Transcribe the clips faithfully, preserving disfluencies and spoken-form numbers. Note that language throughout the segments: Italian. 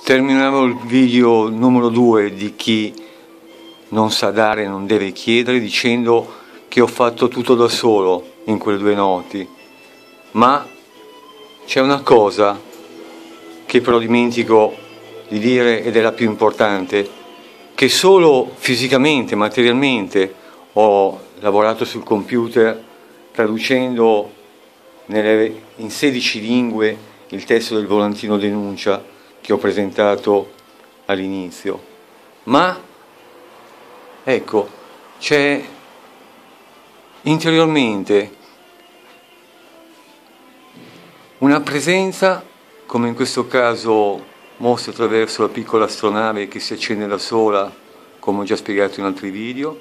Terminavo il video numero due di chi non sa dare non deve chiedere, dicendo che ho fatto tutto da solo in quelle due noti, ma c'è una cosa che però dimentico di dire ed è la più importante, che solo fisicamente, materialmente ho lavorato sul computer traducendo nelle, in sedici lingue il testo del volantino denuncia che ho presentato all'inizio, ma ecco, c'è interiormente una presenza, come in questo caso mostro attraverso la piccola astronave che si accende da sola, come ho già spiegato in altri video,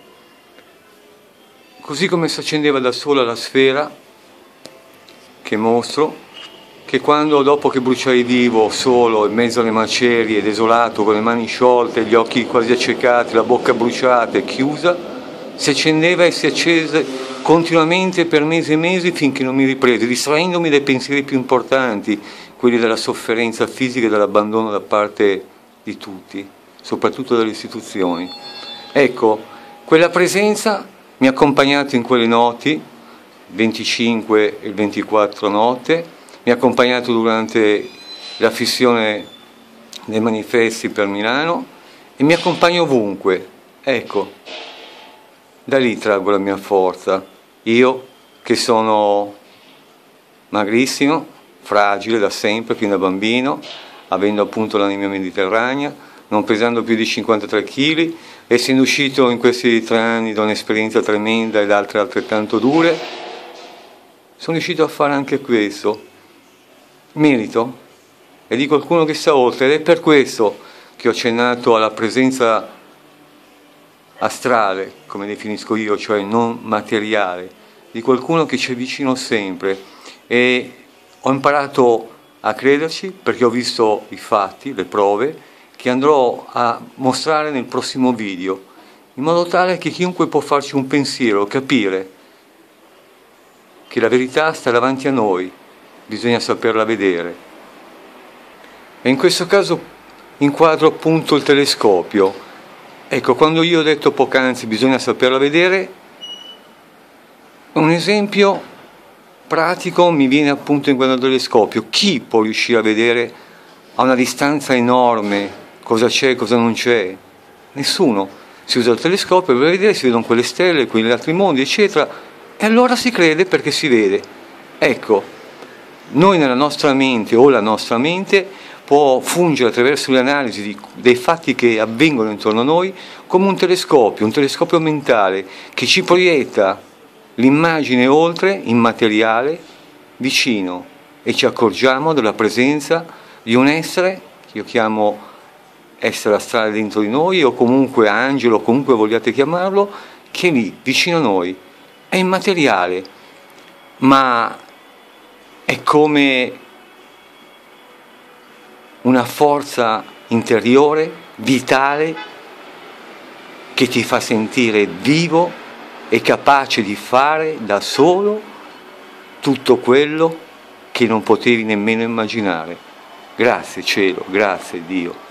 così come si accendeva da sola la sfera che mostro, che quando, dopo che bruciai vivo, solo, in mezzo alle macerie, desolato, con le mani sciolte, gli occhi quasi accecati, la bocca bruciata e chiusa, si accendeva e si accese continuamente per mesi e mesi finché non mi riprese, distraendomi dai pensieri più importanti, quelli della sofferenza fisica e dell'abbandono da parte di tutti, soprattutto delle istituzioni. Ecco, quella presenza mi ha accompagnato in quelle noti, venticinque e ventiquattro notte, mi ha accompagnato durante la fissione dei manifesti per Milano e mi accompagna ovunque. Ecco, da lì traggo la mia forza. Io che sono magrissimo, fragile da sempre, fin da bambino, avendo appunto l'anima mediterranea, non pesando più di cinquantatré chili, essendo uscito in questi tre anni da un'esperienza tremenda ed altre altrettanto dure, sono riuscito a fare anche questo. Merito è di qualcuno che sta oltre, ed è per questo che ho accennato alla presenza astrale, come definisco io, cioè non materiale, di qualcuno che ci è vicino sempre, e ho imparato a crederci perché ho visto i fatti, le prove, che andrò a mostrare nel prossimo video, in modo tale che chiunque può farci un pensiero, capire che la verità sta davanti a noi, bisogna saperla vedere. E in questo caso inquadro appunto il telescopio. Ecco, quando io ho detto poc'anzi bisogna saperla vedere, un esempio pratico mi viene appunto in guardando il telescopio. Chi può riuscire a vedere a una distanza enorme cosa c'è e cosa non c'è? Nessuno. Si usa il telescopio per vedere, si vedono quelle stelle, quegli altri mondi, eccetera, e allora si crede perché si vede. Ecco, noi nella nostra mente o la nostra mente può fungere attraverso le analisi di, dei fatti che avvengono intorno a noi come un telescopio, un telescopio mentale che ci proietta l'immagine oltre, immateriale, vicino, e ci accorgiamo della presenza di un essere, che io chiamo essere astrale dentro di noi, o comunque angelo, o comunque vogliate chiamarlo, che è lì, vicino a noi, è immateriale, ma è come una forza interiore, vitale, che ti fa sentire vivo e capace di fare da solo tutto quello che non potevi nemmeno immaginare. Grazie cielo, grazie Dio.